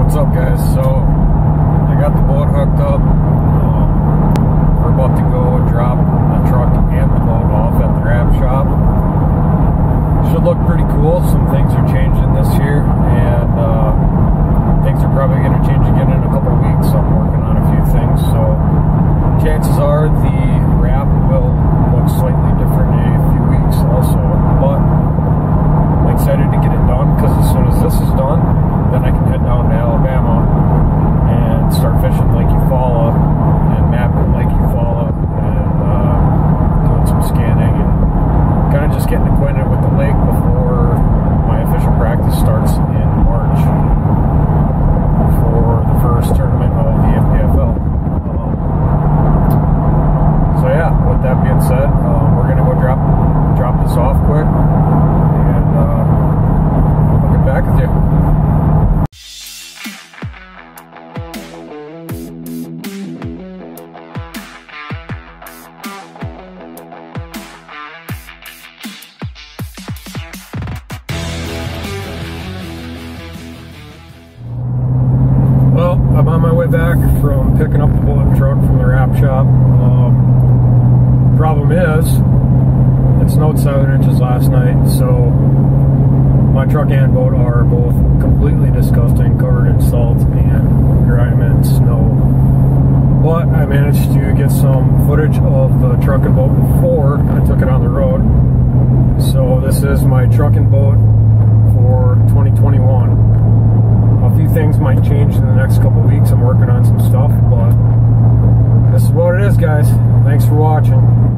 What's up, guys? So I got the boat hooked up. We're about to go drop the truck and the boat off at the wrap shop. Should look pretty cool. Some things are changing this year, and things are probably going to change again in a couple of weeks. So I'm working on a few things, so chances are the wrap will look slightly different in a few weeks also. But I'm excited to get it done, because as soon as this is done, then I can head down to Alabama and start fishing Lake Eufaula and mapping Lake Eufaula and doing some scanning and kind of just getting acquainted with the lake before my official practice starts in March for the first tournament of the FPFL. So yeah, with that being said, we're gonna go drop this off quick, and I'll get back with you. Well, I'm on my way back from picking up the boat truck from the wrap shop. Problem is, it snowed 7 inches last night, so my truck and boat are both completely disgusting, covered in salt and grime and snow. But I managed to get some footage of the truck and boat before I took it on the road. So this is my truck and boat for 2021. A few things might change in the next couple weeks. I'm working on some stuff, but this is what it is, guys. Thanks for watching.